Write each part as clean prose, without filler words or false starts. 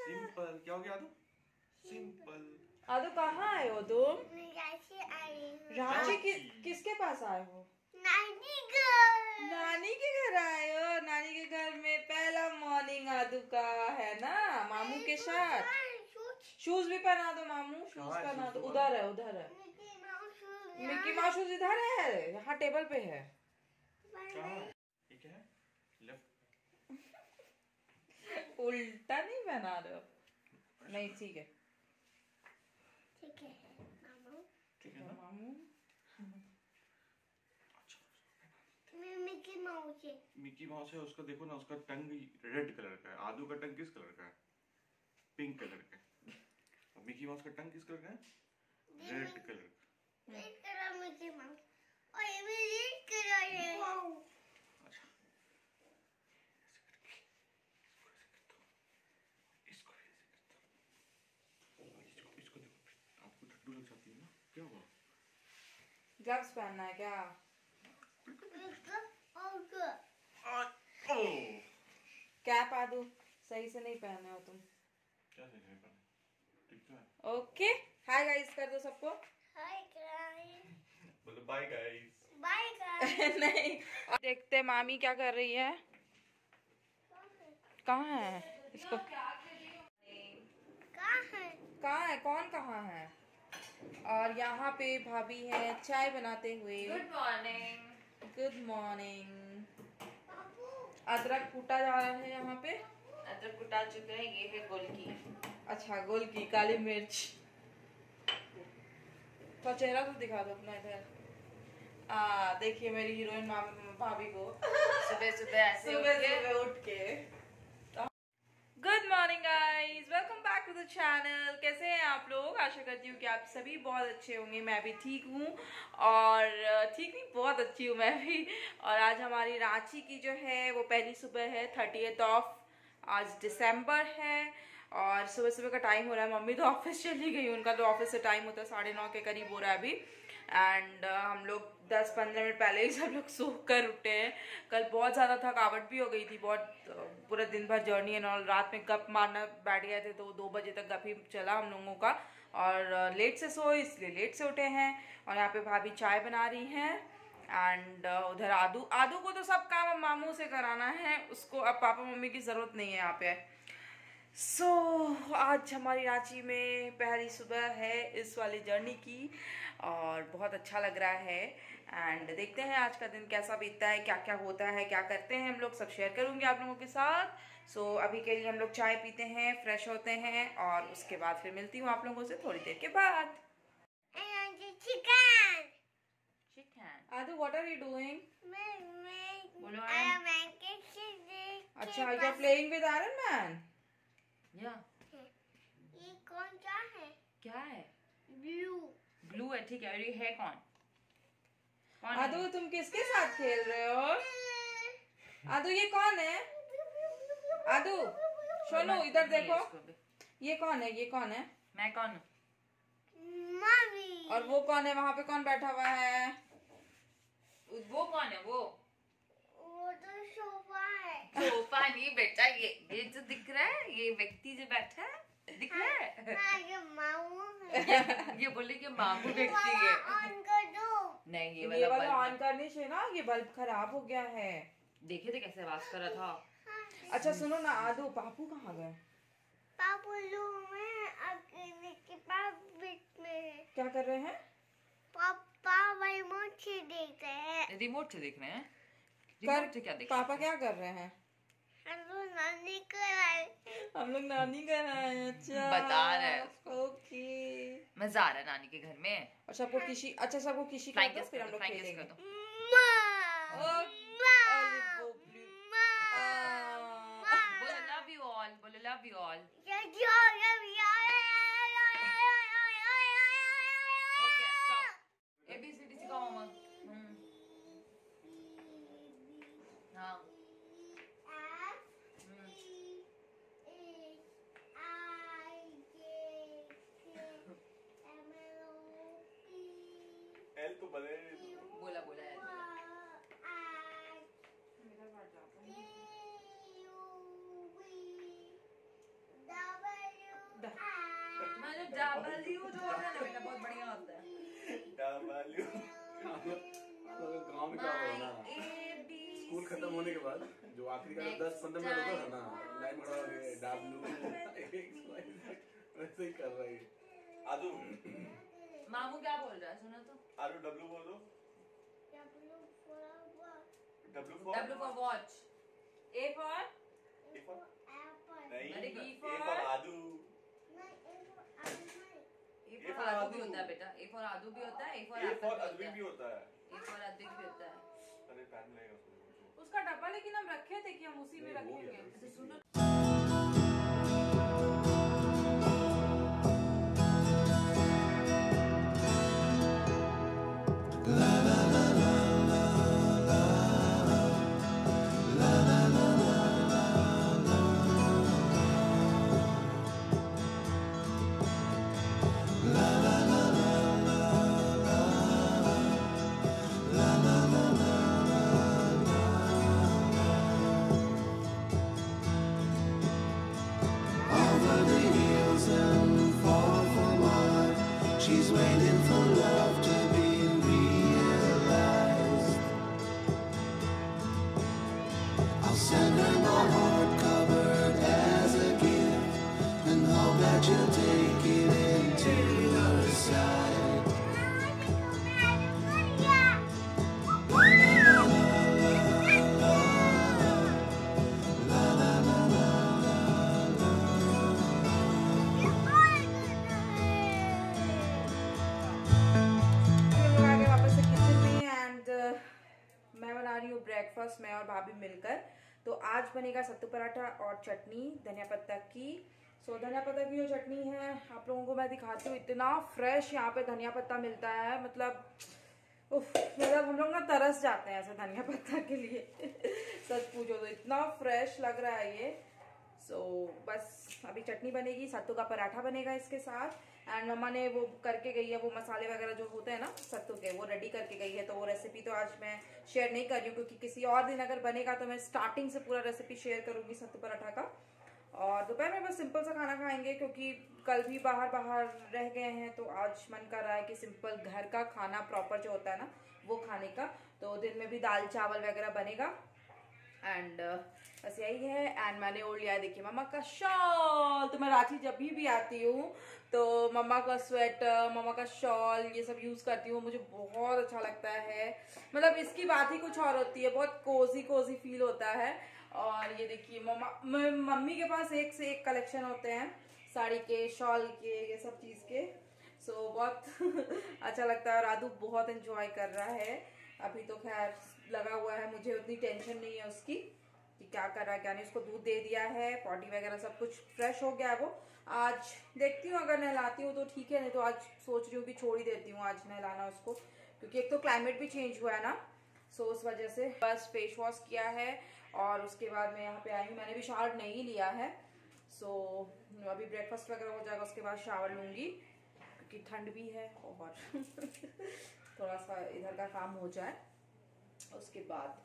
Simple क्या हो गया आदू? सिंपल। आदू कहाँ आए हो तुम? रांची किसके पास आए हो? नानी के घर आए हो। नानी के घर में पहला मॉर्निंग आदू का है ना, मामू के साथ। शूज भी पहना दो मामू, शूज पहना दो। उधर है, उधर है मिक्की माउस शूज, इधर है, यहाँ टेबल पे है। ठीक है, लेफ्ट। उल्टा नहीं पहना रहे हो? नहीं ठीक है, ठीक है ना मामू। मिकी माउस है, उसका देखो ना, उसका टंग रेड कलर का है। आदू का टंग किस कलर का है? पिंक कलर का है। और मिकी माउस का टंग किस कलर का है? रेड कलर का। रेड कलर मिकी माउस, और ये भी रेड कलर है। अच्छा, ऐसे करके इसको भी ऐसे करता हूँ। इसको देखो, आपको ठंडू लग जाती है ना, क्या हुआ? ग्लव्स पहनना है क्या? कैप आदू सही से नहीं पहने हो तुम। क्या सही नहीं पहने? ठीक है। ओके, हाय गाइस कर दो सबको। Hi guys. बोलो बाय गाइस। Bye guys. नहीं, देखते मामी क्या कर रही है। कहाँ है इसको? कहाँ है, कौन कहाँ है? और यहाँ पे भाभी है चाय बनाते हुए। Good morning. Good morning. अदरक कूटा जा रहा है यहाँ पे। अदरक कूटा चुके हैं, ये है गोलकी। अच्छा, गोलकी, काली मिर्च। तो चेहरा तो दिखा दो अपना इधर। देखिए मेरी हीरोइन भाभी को सुबह सुबह उठ के। Good morning guys, welcome back to the channel. कैसे हैं आप लोग? आशा करती हूँ कि आप सभी बहुत अच्छे होंगे। मैं भी ठीक हूँ, और ठीक नहीं, बहुत अच्छी हूँ मैं भी। और आज हमारी रांची की जो है वो पहली सुबह है, 30th ऑफ आज दिसंबर है। और सुबह सुबह का टाइम हो रहा है। मम्मी तो ऑफिस चली गई, उनका तो ऑफिस से टाइम होता है 9:30 के करीब हो रहा है अभी। एंड हम लोग 10-15 मिनट पहले ही सब लोग सो कर उठे हैं। कल बहुत ज़्यादा थकावट भी हो गई थी, बहुत पूरा दिन भर जर्नी एंड ऑल। रात में गप मारना बैठ गए थे तो 2 बजे तक गप ही चला हम लोगों का। और लेट से सोए इसलिए लेट से उठे हैं। और यहाँ पे भाभी चाय बना रही हैं। एंड उधर आदू को तो सब काम अब मामू से कराना है, उसको अब पापा मम्मी की ज़रूरत नहीं है यहाँ पे। आज हमारी रांची में पहली सुबह है इस वाली जर्नी की, और बहुत अच्छा लग रहा है। एंड देखते हैं आज का दिन कैसा बीतता है, क्या क्या होता है, क्या करते हैं हम लोग, सब शेयर करूंगी आप लोगों के साथ। अभी के लिए हम लोग चाय पीते हैं, फ्रेश होते हैं, और उसके बाद फिर मिलती हूँ आप लोगों से थोड़ी देर के बाद। Aadu, what are you doing? अच्छा, you are playing with Iron Man. या ये कौन सा है? क्या है? ब्लू है, ठीक है। और ये है कौन? आदू है? तुम किसके साथ खेल रहे हो? आदू ये कौन है? आदू सोनू इधर देखो, ये कौन है? ये कौन है? मैं कौन हूँ? मम्मी। और वो कौन है? वहाँ पे कौन बैठा हुआ है? वो कौन है? वो तो सोफा है। सोफा नहीं बेटा, ये जो दिख रहा है, ये व्यक्ति जो बैठा है दिख रहा है। ये मामू है। ये बोले कि मामू व्यक्ति है। ऑन कर दो। नहीं, ये वाला ऑन करने से ना ये बल्ब खराब हो गया है। देखे थे कैसे आवाज कर रहा था। अच्छा सुनो ना आदू, पापू कहाँ गए? पापू रूम में अकेले के पास बीच में। क्या कर रहे हैं? पापा रिमोट से देख रहे हैं। रिमोट से देख रहे हैं? रिमोट से क्या देख रहे हैं? पापा क्या कर रहे हैं? हम लोग नानी कराए। हम लोग नानी कराए। अच्छा बता रहे हैं उसको। ओके, मजा आ रहा है नानी के घर में। और सबको किसी, अच्छा सबको किसी कर दो, फिर हम लोग खेलेंगे। बोलो लव यू ऑल, बोलो लव यू ऑल। ABCD सिखाओ मम्मा। हाँ। एल तो बने बोला बोला है। डब्ल्यू जो होता है ना बेटा बहुत बढ़िया होता है। गाँव में क्या होता है ना, स्कूल खत्म होने के बाद जो आखिरी का 10-15 मिनट होता है ना, लाइन खड़ा हो गया डब्ल्यू वैसे ही कर रहा है आदू। मामू क्या बोल रहा है सुनो तो। आदू डब्ल्यू बोल दो। W for watch, A for नहीं, अरे ए फॉर आदू। ए फॉर आदू भी होता है बेटा, ए फॉर आदू भी होता है, ए फॉर अद्विक भी होता है। ए फॉर अद्विक भी होता है। अरे टाइम लगेगा उसको। उसका डब्बा लेकिन हम रखे थे कि हम उसी में रखेंगे। अच्छा सुनो She's waiting for love to be realized. I'll send her my heart covered as a gift and hope that you'll take it into your side. Breakfast मैं और भाभी मिलकर। तो आज बनेगा सत्तू पराठा और चटनी धनिया पत्ता की। सो धनिया पत्ता की जो चटनी है आप लोगों को मैं दिखाती हूँ। इतना फ्रेश यहाँ पे धनिया पत्ता मिलता है, मतलब हम लोग ना तरस जाते हैं ऐसे धनिया पत्ता के लिए सच पूछो तो इतना फ्रेश लग रहा है ये। सो बस अभी चटनी बनेगी, सत्तू का पराठा बनेगा इसके साथ। एंड मम्मा ने वो करके गई है, वो मसाले वगैरह जो होते हैं ना सत्तू के वो रेडी करके गई है। तो वो रेसिपी तो आज मैं शेयर नहीं कर रही हूँ क्योंकि किसी और दिन अगर बनेगा तो मैं स्टार्टिंग से पूरा रेसिपी शेयर करूँगी सत्तू पराठा का। और दोपहर में बस सिंपल सा खाना खाएंगे क्योंकि कल भी बाहर रह गए हैं तो आज मन कर रहा है कि सिंपल घर का खाना प्रॉपर जो होता है ना वो खाने का। तो दिन में भी दाल चावल वगैरह बनेगा एंड बस यही है। एंड मैंने ओढ़ लिया है देखिए मम्मा का शॉल। तो मैं रांची जब भी आती हूँ तो मम्मा का स्वेटर, मम्मा का शॉल ये सब यूज करती हूँ, मुझे बहुत अच्छा लगता है। मतलब इसकी बात ही कुछ और होती है, बहुत कोजी फील होता है। और ये देखिए मम्मी के पास एक से एक कलेक्शन होते हैं साड़ी के, शॉल के, ये सब चीज के। सो बहुत अच्छा लगता है और आदू बहुत एंजॉय कर रहा है। अभी तो खैर लगा हुआ है, मुझे उतनी टेंशन नहीं है उसकी कि क्या कर रहा है क्या नहीं। उसको दूध दे दिया है, पॉटी वगैरह सब कुछ फ्रेश हो गया है वो। आज देखती हूँ अगर नहलाती हूँ तो ठीक है, नहीं तो आज सोच रही हूँ कि छोड़ ही देती हूँ आज नहलाना उसको क्योंकि एक तो क्लाइमेट भी चेंज हुआ है ना। सो उस वजह से बस फेस वॉश किया है और उसके बाद मैं यहाँ पे आई हूँ। मैंने भी शावर नहीं लिया है। सो अभी ब्रेकफास्ट वगैरह हो जाएगा उसके बाद शावर लूँगी क्योंकि ठंड भी है और थोड़ा सा इधर का काम हो जाए उसके बाद।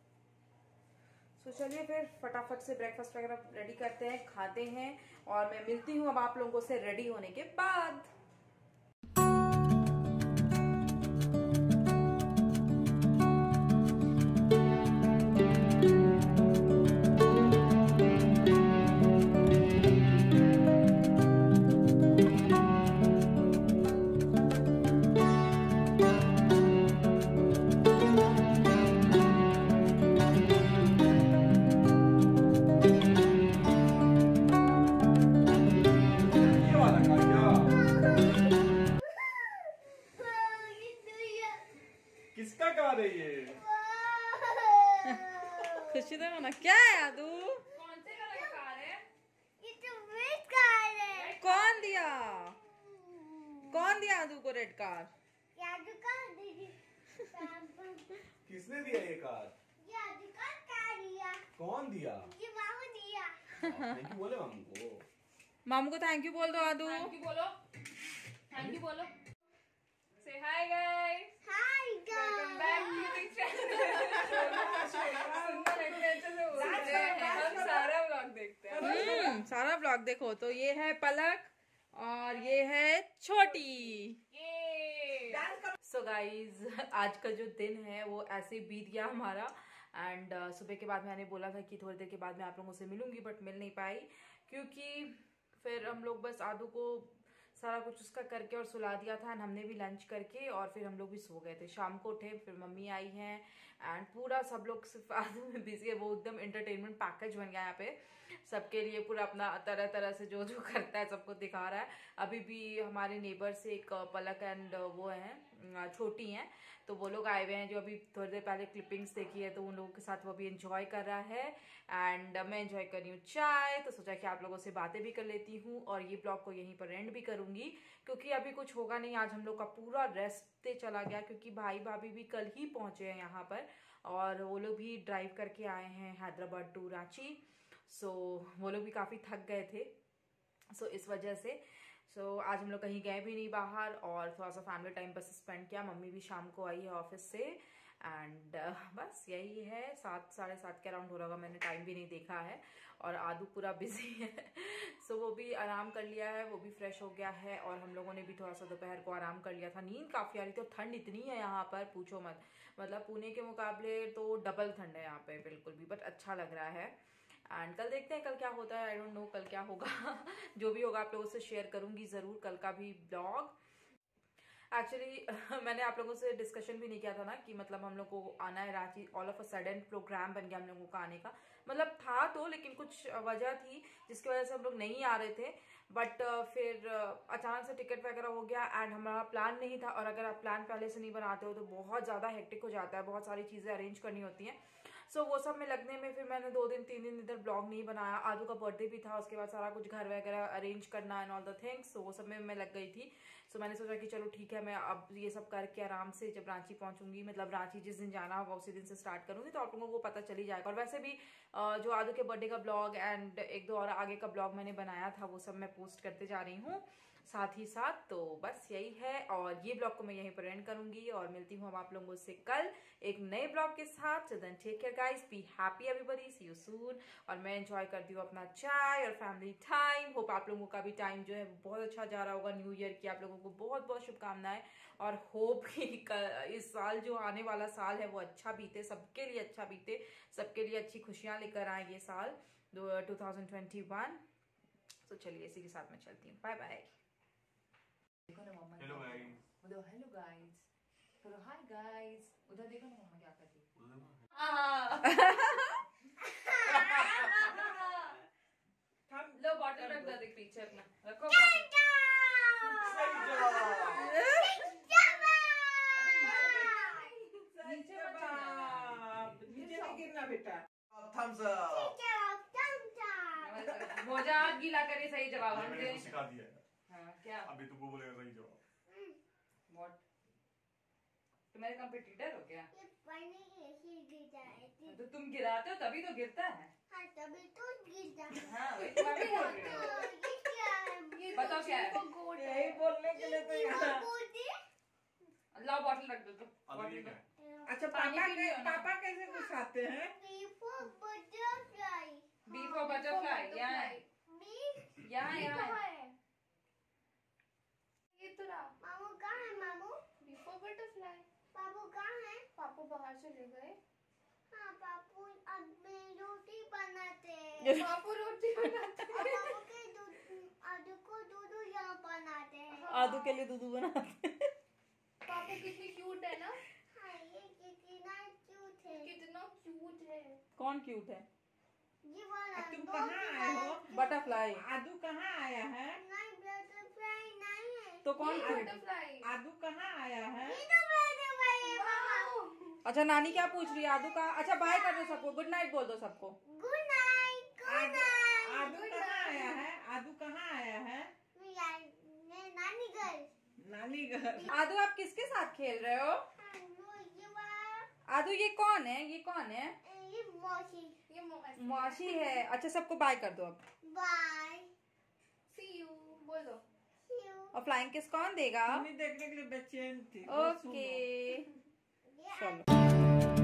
सो चलिए फिर फटाफट से ब्रेकफास्ट वगैरह रेडी करते हैं, खाते हैं और मैं मिलती हूँ अब आप लोगों से रेडी होने के बाद। किसका कार है ये? खुशी तो होना क्या है आदू? कौन से कलर का कार है? ये तो रेड कार है। कौन दिया? कौन दिया आदू को रेड कार? या दुकान दीदी। किसने दिया ये कार? या दुकान का दिया। कौन दिया? ये मामू दिया। थैंक यू बोले मामू को। मामू को थैंक यू बोल दो आदू। थैंक यू बोलो, थैंक यू बोलो। से hi guys, hi welcome back to the channel. हम सारा व्लॉग देखते हैं। सारा ब्लॉग देखो। तो ये है पलक, और ये है छोटी। सो गाइज आज का जो दिन है वो ऐसे बीत गया हमारा। एंड सुबह के बाद मैंने बोला था कि थोड़ी देर के बाद मैं आप लोगों से मिलूंगी, बट मिल नहीं पाई क्योंकि फिर हम लोग बस आदू को सारा कुछ उसका करके और सुला दिया था। एंड हमने भी लंच करके और फिर हम लोग भी सो गए थे। शाम को उठे, फिर मम्मी आई हैं एंड पूरा सब लोग सिर्फ आदू में बिजी है। वो एकदम एंटरटेनमेंट पैकेज बन गया यहाँ पे सबके लिए। पूरा अपना तरह तरह से जो जो करता है सबको दिखा रहा है। अभी भी हमारे नेबर से एक पलक एंड वो हैं छोटी हैं, तो वो लोग आए हुए हैं जो अभी थोड़ी देर पहले क्लिपिंग्स देखी है, तो उन लोगों के साथ वो भी एंजॉय कर रहा है। एंड मैं एंजॉय कर रही हूँ चाय, तो सोचा कि आप लोगों से बातें भी कर लेती हूँ और ये ब्लॉग को यहीं पर एंड भी करूँगी क्योंकि अभी कुछ होगा नहीं। आज हम लोग का पूरा रेस्ट पे चला गया क्योंकि भाई भाभी भी कल ही पहुँचे हैं यहाँ पर और वो लोग भी ड्राइव करके आए हैं हैदराबाद टू रांची। सो वो लोग भी काफ़ी थक गए थे, सो इस वजह से आज हम लोग कहीं गए भी नहीं बाहर और थोड़ा सा फैमिली टाइम बस स्पेंड किया। मम्मी भी शाम को आई है ऑफिस से एंड बस यही है। 7 साढ़े 7 के अराउंड हो रहा होगा, मैंने टाइम भी नहीं देखा है। और आदू पूरा बिजी है सो वो भी आराम कर लिया है, वो भी फ्रेश हो गया है और हम लोगों ने भी थोड़ा सा दोपहर को आराम कर लिया था। नींद काफ़ी आ रही थी और ठंड इतनी है यहाँ पर पूछो मत, मतलब पुणे के मुकाबले तो डबल ठंड है यहाँ पे बिल्कुल भी, बट अच्छा लग रहा है। एंड कल देखते हैं कल क्या होता है, आई डोंट नो कल क्या होगा जो भी होगा आप लोगों से शेयर करूंगी ज़रूर कल का भी ब्लॉग। एक्चुअली मैंने आप लोगों से डिस्कशन भी नहीं किया था ना कि मतलब हम लोग को आना है Ranchi. All of a sudden program बन गया हम लोगों का आने का, मतलब था तो लेकिन कुछ वजह थी जिसकी वजह से हम लोग नहीं आ रहे थे। बट फिर अचानक से टिकट वगैरह हो गया एंड हमारा प्लान नहीं था। और अगर आप प्लान पहले से नहीं बनाते हो तो बहुत ज़्यादा हेक्टिक हो जाता है, बहुत सारी चीज़ें अरेंज करनी होती हैं। सो वो सब में लगने में फिर मैंने 2 दिन 3 दिन इधर ब्लॉग नहीं बनाया। आदू का बर्थडे भी था, उसके बाद सारा कुछ घर वगैरह अरेंज करना एंड ऑल द थिंग्स, तो वो सब में मैं लग गई थी। सो मैंने सोचा कि चलो ठीक है, मैं अब ये सब करके आराम से जब रांची पहुंचूंगी, मतलब रांची जिस दिन जाना होगा उसी दिन से स्टार्ट करूंगी, तो आप लोगों को पता चल ही जाएगा। और वैसे भी जो आदू के बर्थडे का ब्लॉग एंड 1-2 और आगे का ब्लॉग मैंने बनाया था वो सब मैं पोस्ट करते जा रही हूँ साथ ही साथ। तो बस यही है और ये ब्लॉग को मैं यहीं पर एंड करूंगी और मिलती हूँ अब आप लोगों से कल एक नए ब्लॉग के साथ। So then take care guys, be happy everybody, see you soon. और मैं एंजॉय करती हूँ अपना चाय और फैमिली टाइम। होप आप लोगों का भी टाइम जो है वो बहुत अच्छा जा रहा होगा। न्यू ईयर की आप लोगों को बहुत बहुत शुभकामनाएं और होप कि इस साल जो आने वाला साल है वो अच्छा बीते, सबके लिए अच्छा बीते, सबके लिए अच्छी खुशियाँ लेकर आए ये साल 2021। तो चलिए इसी के साथ मैं चलती हूँ, बाय बाय। देखो ना मम्मा, हेलो गाइस, उधर हेलो गाइस करो, हाय गाइस, उधर देखो ना मम्मा क्या करती है। लो बॉटल रख दो, देख पीछे अपना रखो नीचे नहीं गिरना बेटा। Thumbs up. भोजा हाथ गीला करे, सही जवाब हम मैंने दे। सिखा दिया है। हाँ क्या? अभी तुमको बोलेगा सही जवाब। व्हाट? तुम्हारे कंपटीटर हो क्या? ये पानी ऐसे गिरता है। तो तुम गिराते हो तभी तो गिरता है। हाँ तभी तो गिरता है। हाँ वही तो मैं भी बोल रही हूँ। तो ये क्या है? बताओ क्या है? यही बोलने के लिए तो यहाँ। लाओ बॉटल रख दो तो। अब ये क्या है? अच्छा पानी पापा पी लियो ना। पापा कैसे घुसाते हैं? Before butterfly. B for butterfly, यहाँ है, B यहाँ यहाँ है। ये तो रहा मामू कहाँ है मामू? Before butterfly. पापू कहाँ है? पापा बाहर चले गए। हाँ पापू अब में रोटी बनाते हैं। पापा रोटी बनाते हैं। पापू के दूध आदू को दूध यहाँ बनाते हैं। आदू के लिए दूध बनाते हैं। पापा कितनी क्यूट है ना, हाँ ये कितना क्यूट है। कितना क्यूट है। कौन क्यूट है? ये वाला तुम दो कहाँ आए हो? बटरफ्लाई। आदू कहाँ आया है? नहीं बटरफ्लाई नहीं है। तो कौन ये क्यूट? बटरफ्लाई। आदू कहाँ आया है? ये तो बटरफ्लाई है मामा। अच्छा नानी क्या पूछ रही है? आदू का? अच्छा बाय कर दो सबको, गुड नाइट बोल दो सबको। Good night good night. Aadu कहाँ आया है? आदू कहाँ आया है? मैं नानी घर। नानी घर। आदू आप किसके साथ खेल रहे हो? वो ये वाला आदू ये कौन है? ये कौन है? ये मौसी। ये मौसी। मौसी है। अच्छा सबको बाय कर दो अब। बाय। सी यू बोल दो। See you. और फ्लाइंग किस कौन देगा? मम्मी देखने के लिए बेचैन थी। वो सुनो। Okay Yeah. चलो।